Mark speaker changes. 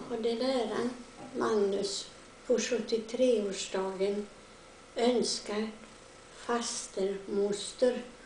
Speaker 1: Och det där Magnus på 73-årsdagen önskar fastermoster